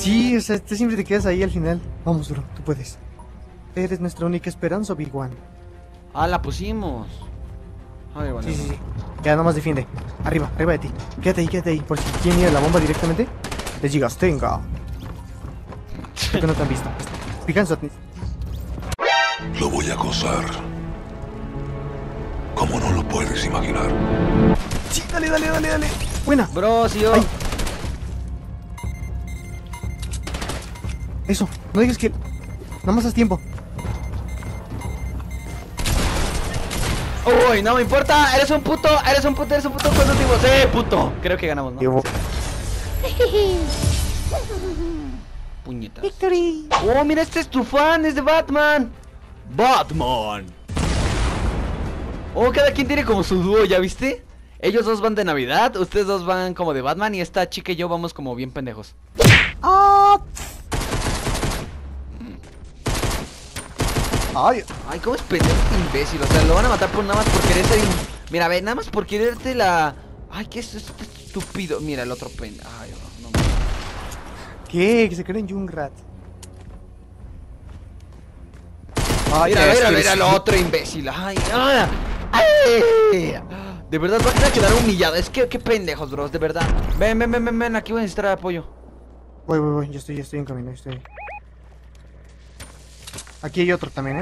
Sí, o sea, tú siempre te quedas ahí al final. Vamos, bro, tú puedes. Eres nuestra única esperanza, Big One. Ah, la pusimos. Ay, vale. Sí, sí, sí. Ya, nomás defiende. Arriba, arriba de ti. Quédate ahí. Por si quieren ir a la bomba directamente, les digas, tenga. Creo que no te han visto. Fíjense. Lo voy a gozar. Como no lo puedes imaginar. Sí, dale. Buena. Bro, si yo. Ay. Eso, no digas que... Nada más haz tiempo. Uy, no me importa. Eres un puto. ¿Cuántos tipos? Puto. Creo que ganamos, ¿no? Puñetas. Victory. Oh, mira, este es tu fan, es de Batman. Batman. Oh, cada quien tiene como su dúo, ¿ya viste? Ellos dos van de Navidad, ustedes dos van como de Batman y esta chica y yo vamos como bien pendejos. Ay, ¿Cómo es pendejo este imbécil? O sea, lo van a matar por nada más por querer ser... Mira, ve, nada más por quererte la... Ay, ¿qué es este estúpido? Mira, el otro pendejo. Ay, no. ¿qué? Que se creen Junkrat. Mira el otro imbécil. Ay. De verdad va a quedar humillado. Es que qué pendejos, bros, de verdad. Ven, aquí voy a necesitar apoyo. Voy, yo estoy en camino, Aquí hay otro también,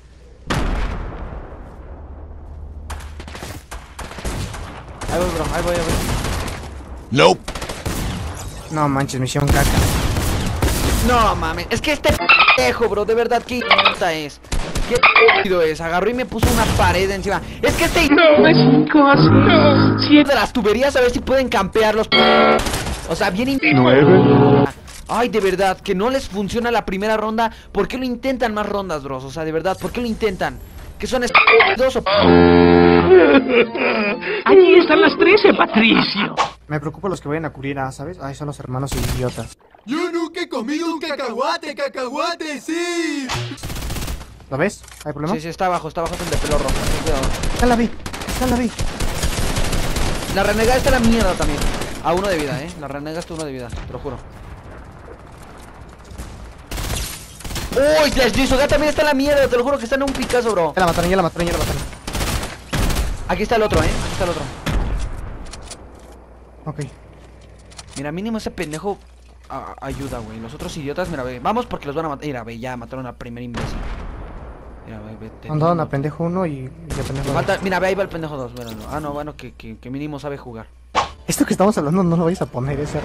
Ahí voy, bro, ahí voy. Nope. No manches, me hicieron caca. No mames, es que este pendejo, bro, de verdad, qué idiota es. Qué estúpido es, agarró y me puso una pared encima. Es que este No es 5 a 6. de las tuberías a ver si pueden campear los... O sea, bien... 9. Ay, de verdad, que no les funciona la primera ronda. ¿Por qué lo intentan más rondas, bros? O sea, de verdad, ¿por qué lo intentan? ¿Que son estúpidos o...? Allí están las 13, Patricio. Me preocupa los que vayan a cubrir a, ¿sabes? Ay, son los hermanos idiotas. Yo nunca he comido un cacahuate, sí. ¿Lo ves? ¿Hay problema? Sí, está abajo el de pelo rojo. Cuidado. Está la vi. La renegada está la mierda también. A 1 de vida, la renegada está 1 de vida, te lo juro. Uy, la Jisoo también está en la mierda, te lo juro que está en un Picasso, bro. Ya la mataron. Aquí está el otro, Ok. Mira, mínimo ese pendejo ayuda, güey. Los otros idiotas, mira, ve. Vamos porque los van a matar. Mira, ve, ya mataron al primer imbécil. Mira, ve, vete. Mandaron a pendejo 1 y a pendejo 2. Mira, ve, ahí va el pendejo 2. No, bueno, que mínimo sabe jugar. Esto que estamos hablando no lo vais a poner, cerdo.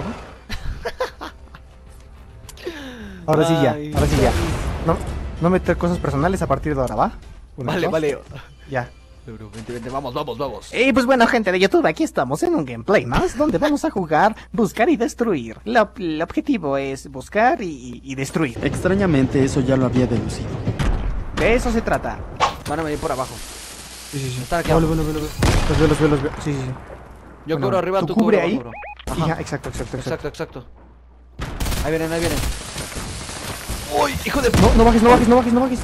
Ahora sí ya. No meter cosas personales a partir de ahora, ¿va? Vale. Ya. Vente, vamos. Y pues bueno, gente de YouTube, aquí estamos en un gameplay más donde vamos a jugar buscar y destruir. El objetivo es buscar y destruir. Extrañamente eso ya lo había deducido. De eso se trata. Van a venir por abajo. Sí. Están aquí Los abajo. veo. Sí. Yo Bueno, cubro arriba, tú tú cubre cubres ahí. abajo, bro. Ajá. Ya, exacto. Ahí vienen. ¡Uy, hijo de... No bajes.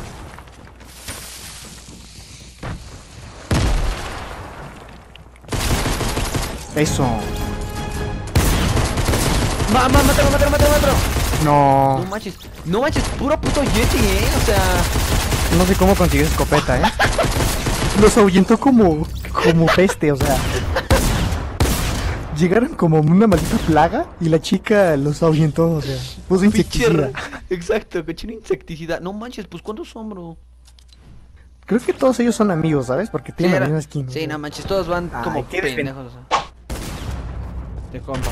Eso. ¡Mátalo! No. No manches, puro puto Yeti, o sea... No sé cómo consigues escopeta, Los ahuyentó como peste, o sea. Llegaron como una maldita plaga y la chica los ahuyentó, o sea. Puso insecticida. Exacto, cochino insecticida. No manches, pues ¿cuántos son, bro? Creo que todos ellos son amigos, ¿sabes? Porque tienen la misma skin. Sí, no manches, todos van como qué pendejos, o sea. De compa.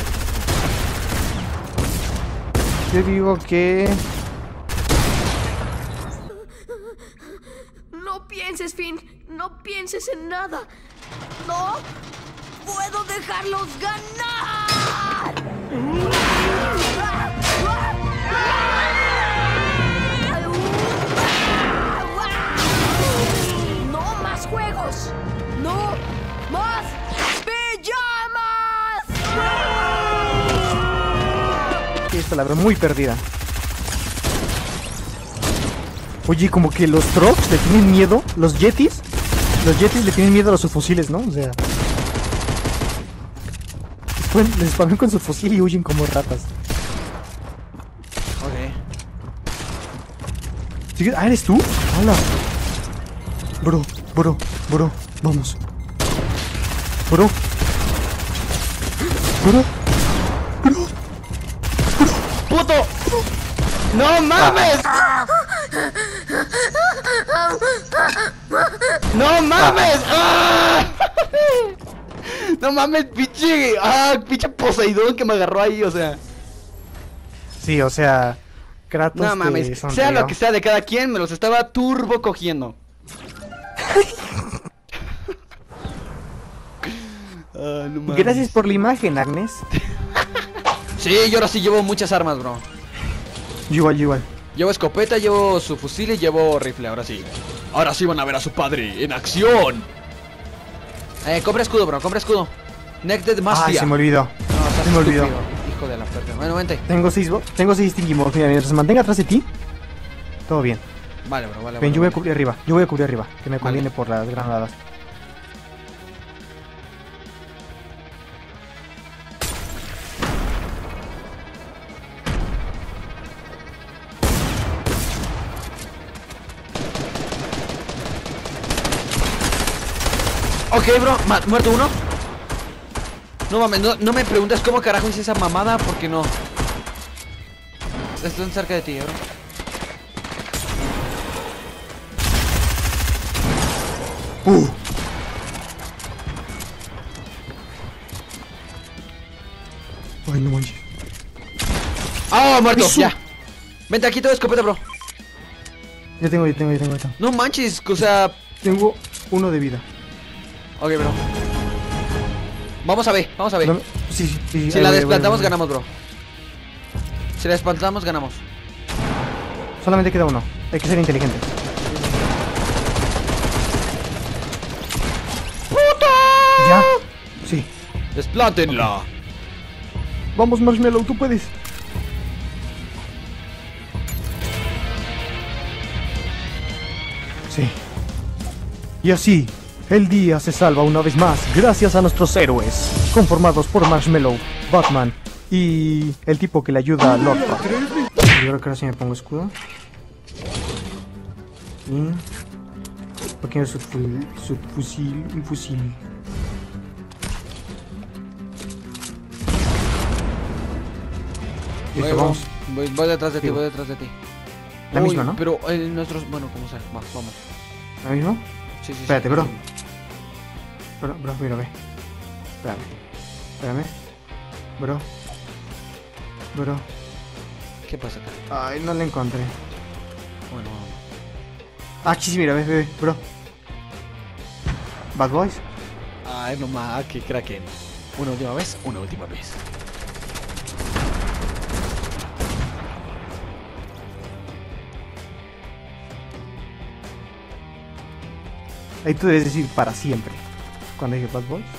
Yo digo que... No pienses, Finn. No pienses en nada. No puedo dejarlos ganar. No más juegos. No más pijamas. Esta la veo muy perdida. Oye, como que los trucks le tienen miedo. Los yetis le tienen miedo a los subfusiles, ¿no? O sea... Les spamean con su fusil y huyen como ratas. Ah, ¿eres tú? Hola. Bro. Vamos. Bro. ¡Puto! ¡No mames! ¡No mames! ¡Ah! ¡No mames, pinche! ¡Ah, pinche Poseidón que me agarró ahí, o sea! Sí, o sea, Kratos No te mames, sonrió. sea lo que sea de cada quien, me los estaba turbo cogiendo. Ah, no mames. Gracias por la imagen, Agnes. Sí, yo ahora sí llevo muchas armas, bro. Yo igual. Llevo escopeta, llevo su fusil y llevo rifle, ahora sí. Ahora sí van a ver a su padre en acción. Compra escudo, bro, compra escudo. Neck de Ay, Mastia. se me olvidó. No, estás se me olvidó. estúpido, hijo de la perra. Bueno, vente. Tengo 6 Stingimos. Mira, mientras se mantenga atrás de ti, todo bien. Vale, bro, vale. Ven, vale, yo voy a vale. cubrir arriba. Yo voy a cubrir arriba, que me Vale. conviene por las granadas. Ok, bro, muerto uno. No mames, no me preguntes cómo carajo hice esa mamada, porque no. Estoy cerca de ti, bro. Ay, no manches. ¡Ah, muerto! Eso. Ya. Vente, aquí tengo escopeta, bro. Yo tengo. No manches, o sea. Tengo 1 de vida. Ok, bro. Vamos a ver, vamos a ver. Sí. Si ahí la voy, desplantamos, voy. ganamos, bro. Si la desplantamos, ganamos. Solamente queda 1. Hay que ser inteligente. ¿Ya? Sí. ¡Desplántenla! Vamos, Marshmallow, tú puedes. Sí. Y así, el día se salva una vez más gracias a nuestros héroes, conformados por Marshmallow, Batman y el tipo que le ayuda a Lordpa. Yo creo que ahora sí me pongo escudo. Y... pequeño subfusil, un fusil. Listo, vamos. Voy detrás de ti, Digo. voy detrás de ti. La Uy, misma, ¿no? Pero nuestros... Bueno, como sea, vamos. ¿La misma? Sí, sí, Espérate, sí. bro. Bro, mira, ve. Espérame. Bro. ¿Qué pasa acá? Ay, no la encontré. Bueno, Ah, sí, mira, ve, bro. Bad Boys. ay, no más, que Kraken. Una última vez. Ahí tú debes decir para siempre. Cuando dije Bad Boys.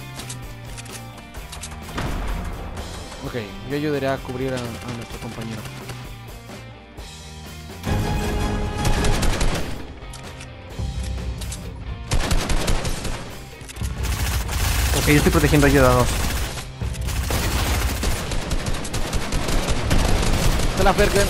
Ok, yo ayudaré a cubrir a nuestro compañero. Ok, yo estoy protegiendo a Yoda 2. Se la Ferken.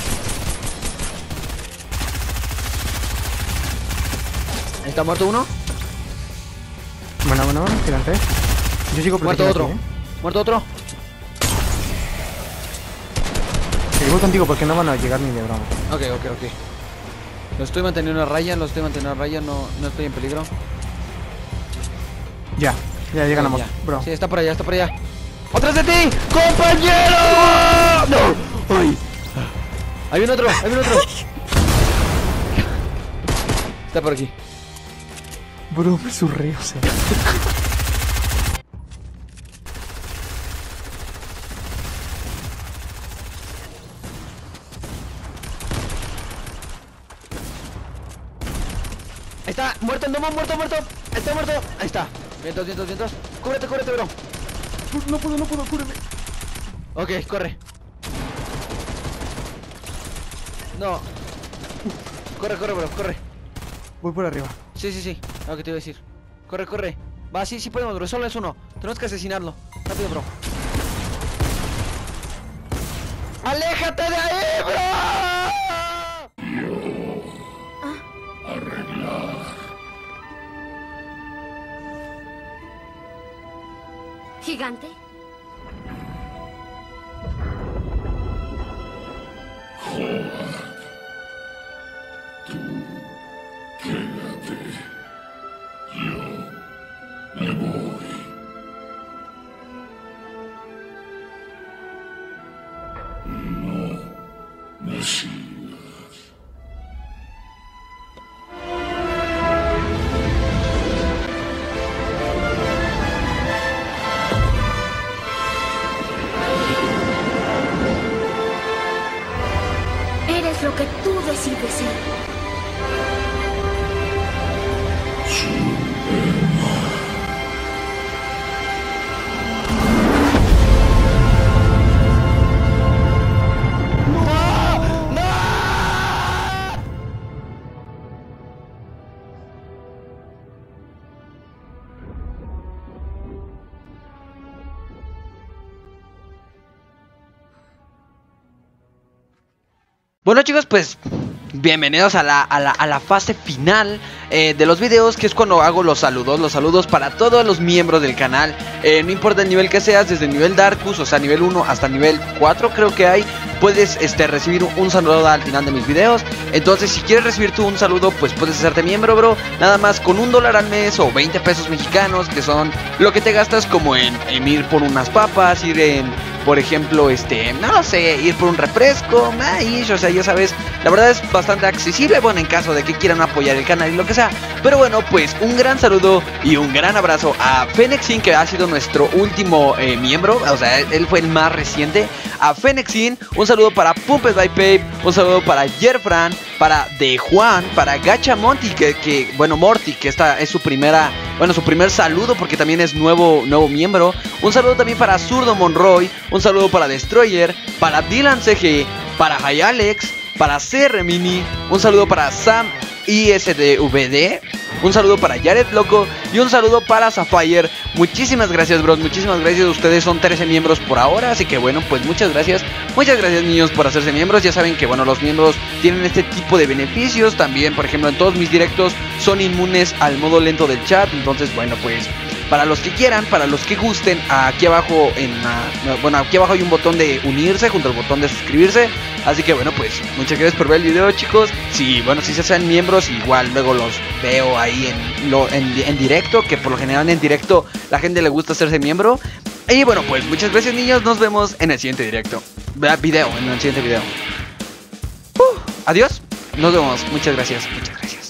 ¿Está muerto uno? Bueno, quedan 3. Yo sigo Muerto protegiendo. otro. Muerto otro. Sí, voy contigo porque no van a llegar ni de broma. Ok. Lo estoy manteniendo a raya, no estoy en peligro. Ya ganamos, Ya. bro. Sí, está por allá. ¡Atrás de ti! ¡Compañero! ¡No! ¡Ay! Hay un otro. Está por aquí. Bro, me surré, o sea. Ahí está, muerto. Está muerto. Ahí está. Vientos. Cúbrete, bro. No puedo, cúreme. Ok, corre. No. Corre, bro, corre. Voy por arriba. Sí. Lo que te iba a decir. Corre. Va, sí podemos, bro. Solo es uno. Tenemos que asesinarlo. Rápido, bro. ¡Aléjate de ahí, bro! gigante? Eres lo que tú decides ser. Bueno chicos, pues bienvenidos a la fase final de los videos, que es cuando hago los saludos para todos los miembros del canal. No importa el nivel que seas, desde el nivel Darkus, o sea nivel 1 hasta nivel 4 creo que hay, puedes recibir un saludo al final de mis videos. Entonces si quieres recibir tú un saludo, pues puedes hacerte miembro, bro, nada más con $1 al mes o 20 pesos mexicanos, que son lo que te gastas como en ir por unas papas, ir en... Por ejemplo, no sé, ir por un refresco, maíz, o sea, ya sabes, la verdad es bastante accesible, bueno, en caso de que quieran apoyar el canal y lo que sea. Pero bueno, pues un gran saludo y un gran abrazo a Fenexin, que ha sido nuestro último miembro, o sea, él fue el más reciente. A Fenexin, un saludo para Pumped by Pape, un saludo para Jerfran, para De Juan, para Gacha Monty, que bueno, Morty, que esta es su primera, bueno, su primer saludo porque también es nuevo miembro. Un saludo también para Zurdo Monroy, un saludo para Destroyer, para Dylan CG, para Hayalex, para CR Mini, un saludo para Sam ISDVD, un saludo para Jared Loco y un saludo para Sapphire. Muchísimas gracias, bros, muchísimas gracias. Ustedes son 13 miembros por ahora, así que bueno, pues muchas gracias niños por hacerse miembros. Ya saben que bueno, los miembros tienen este tipo de beneficios. También, por ejemplo, en todos mis directos son inmunes al modo lento del chat. Entonces bueno, pues para los que quieran, para los que gusten, aquí abajo aquí abajo hay un botón de unirse junto al botón de suscribirse. Así que bueno, pues muchas gracias por ver el video, chicos. Si se hacen miembros, igual luego los veo ahí en directo, que por lo general en directo la gente le gusta hacerse miembro. Y bueno, pues muchas gracias, niños. Nos vemos en el siguiente en el siguiente video. Adiós. Nos vemos. Muchas gracias.